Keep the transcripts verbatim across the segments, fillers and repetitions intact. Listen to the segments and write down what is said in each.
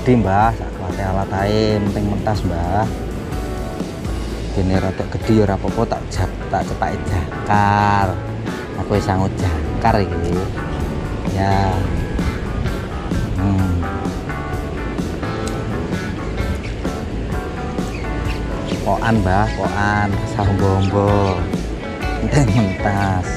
gede mbah, sak kuwate alat ae, penting mentas mbah. Dene rada gede ya ora apa-apa, tak jap tak cepake jakar. Aku wis sangut jakar iki. Ya. Hmm. Kokan mbah, kokan, sahombo-hombo. Penting mentas.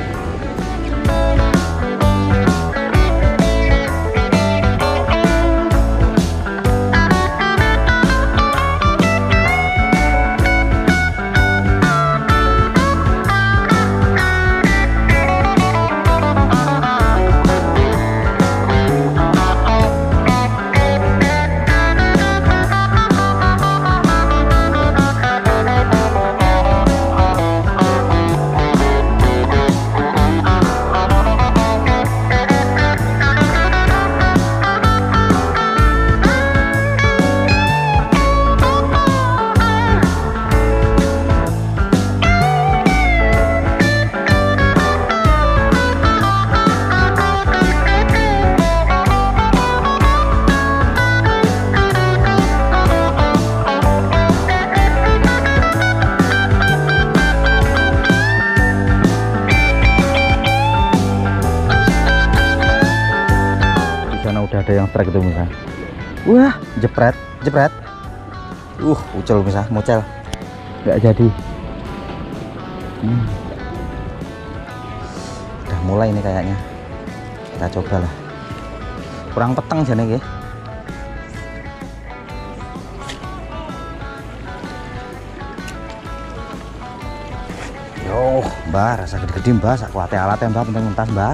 Udah ada yang strike itu misal. Wah, jepret, jepret. Uh, ucel misal, mocel. Nggak jadi. Hmm. Udah mulai ini kayaknya. Kita coba lah. Kurang peteng jane nggih. Yo, mbah, rasa gede-gede mbah, sak kuwate alat mbah, penting mentas mbah.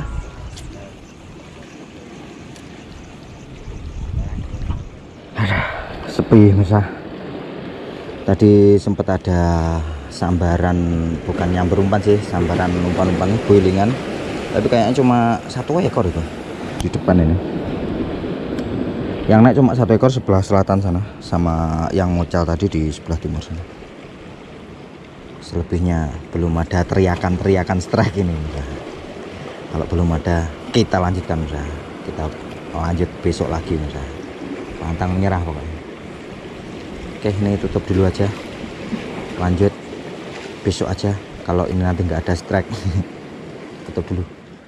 Sepi misal. Tadi sempat ada sambaran, bukan nyamber umpan sih, sambaran umpan-umpan boilingan, tapi kayaknya cuma satu ekor itu di depan ini. Yang naik cuma satu ekor sebelah selatan sana, sama yang mocal tadi di sebelah timur sana. Selebihnya belum ada teriakan-teriakan strike ini misal. Kalau belum ada, kita lanjutkan misal. Kita lanjut besok lagi misal. Pantang menyerah pokoknya. Oke, ini tutup dulu aja, lanjut besok aja kalau ini nanti nggak ada strike. Tutup dulu.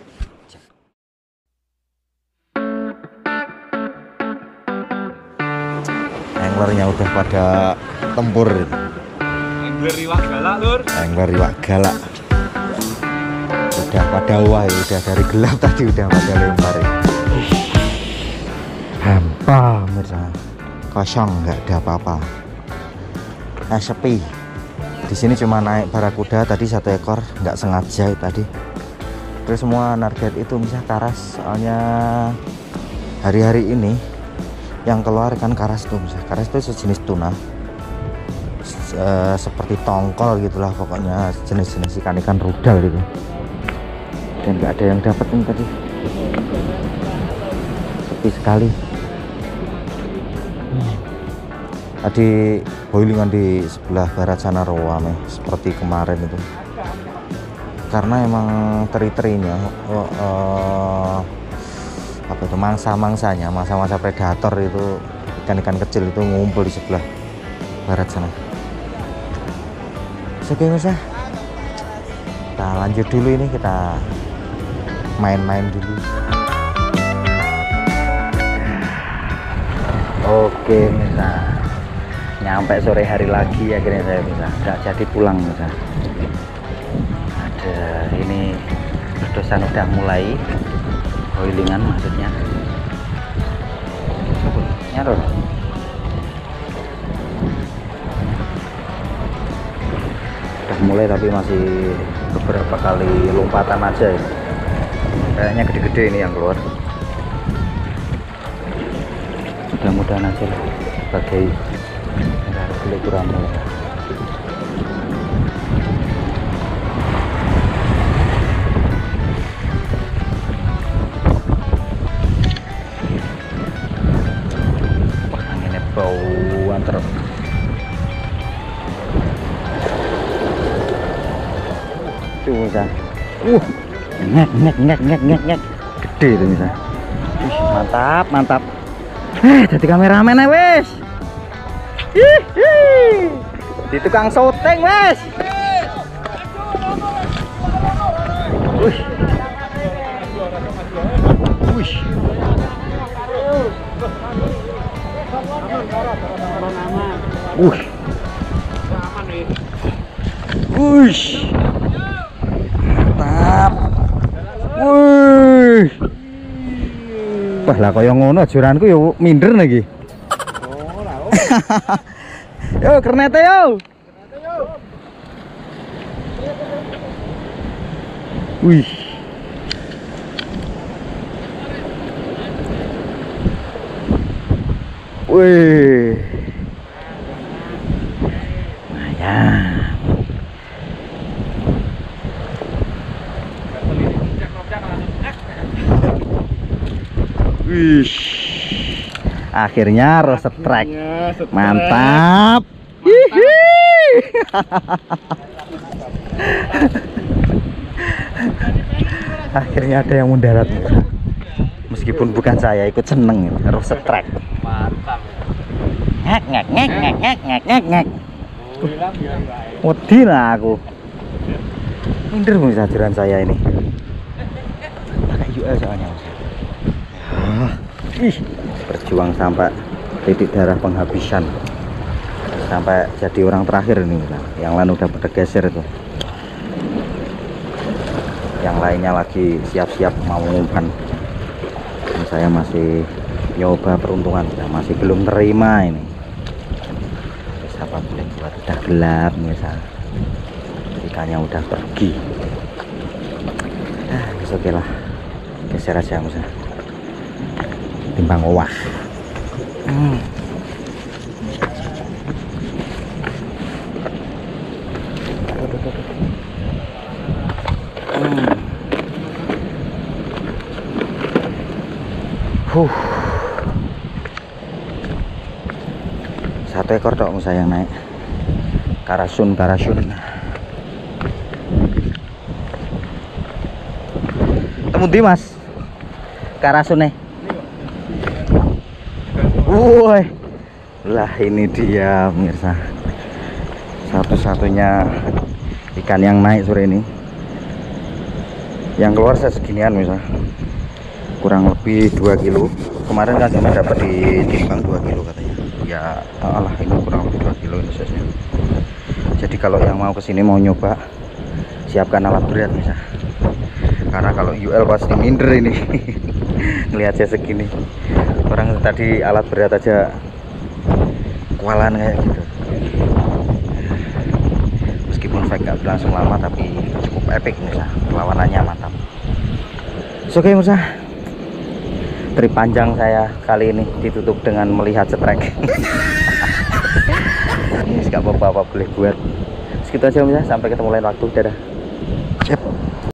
Anglernya udah pada tempur. Angler iwak galak lur. Angler iwak galak udah pada wah, udah dari gelap tadi udah pada lempar. Hampa mirsa, kosong, nggak ada apa-apa. Eh, sepi. Di sini cuma naik barakuda tadi satu ekor, nggak sengaja tadi. Terus semua target itu misal karas, soalnya hari-hari ini yang keluar kan karas tuh, misal karas itu sejenis tuna, e, seperti tongkol gitulah pokoknya, jenis-jenis ikan-ikan rudal gitu. Dan nggak ada yang dapat nih tadi. Sepi sekali. Tadi boilingan di sebelah barat sana rame seperti kemarin itu, karena emang teri-terinya oh, uh, apa itu mangsa-mangsanya, mangsa-mangsa predator itu, ikan-ikan kecil itu ngumpul di sebelah barat sana. Oke mas, kita lanjut dulu, ini kita main-main dulu. Oke misal, nyampe sore hari lagi akhirnya saya bisa, nggak jadi pulang bisa. Ada ini berdosan udah mulai boilingan, maksudnya nyaruh. Udah mulai tapi masih beberapa kali lompatan aja ya. Kayaknya gede-gede ini yang keluar. Mudah-mudahan aja lah sebagai kurang mulai. Wah, anginnya bauan terus. Tuh bisa. Uh, ngek ngek ngek ngek ngek ngek. Gede itu bisa. Ih, mantap, mantap. Eh, jadi kameramen ya wes. Hihi. Di tukang syuting wes. Wih. Wih. Wih. Wih. Mantap. Wih. Wah lah kaya ngono ajuranku ya minder lagi. Oh, lah. Yo kernete yo. Wih. Wih. Lumayan. Wih. Akhirnya roset track. Mantap. Hihi. Akhirnya ada yang mendarat. Meskipun bukan saya, ikut seneng roset track. Mantap. Ngek ngek ngek ngek ngek ngek ngek ngek. Wedi lah aku. Minder bisa ajaran saya ini. Pakai U L soalnya. Ih, berjuang sampai titik darah penghabisan, sampai jadi orang terakhir nih. Yang lain udah pada geser tuh, yang lainnya lagi siap-siap mau umpan. Saya masih nyoba peruntungan, masih belum terima ini. Siapa boleh buat, udah gelap misal ikannya udah pergi. Ah, oke lah, geser aja misal timbang owah. Hmm. Hmm. Huh. Satu ekor dong saya yang naik. Karasun, karasun. Temu di mas. Karasun nih. Woi, lah ini dia pemirsa, satu-satunya ikan yang naik sore ini. Yang keluar saya seginian misal, kurang lebih dua kilo. Kemarin kan cuma dapat di timbang dua kilo katanya. Ya Allah, ini kurang lebih dua kilo ini size-nya. Jadi kalau yang mau kesini mau nyoba, siapkan alat berat misal. Karena kalau U L pasti minder ini. Ngelihat saya segini. Orang tadi alat berat aja kualan kayak gitu. Meskipun fight gak berlangsung lama tapi cukup epic Musa, perlawanannya mantap. Oke Musa, trip panjang saya kali ini ditutup dengan melihat setrek. Ini gak apa-apa, boleh buat segitu aja Musa, sampai ketemu lain waktu, dadah. Cep.